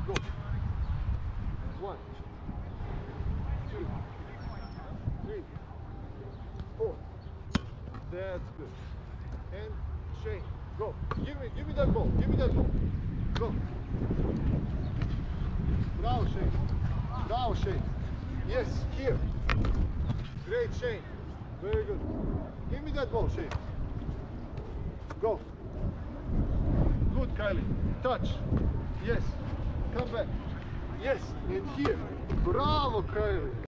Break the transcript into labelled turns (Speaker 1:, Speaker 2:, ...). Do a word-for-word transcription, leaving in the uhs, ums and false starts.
Speaker 1: Go. One, two, three, four. That's good. And Shane, go. Give me, give me that ball. Give me that ball. Go. Bravo, Shane. Bravo, Shane. Yes, here. Great, Shane. Very good. Give me that ball, Shane. Go. Good, Kylie. Touch. Yes. Come back. Yes. And here. Bravo, Kylie.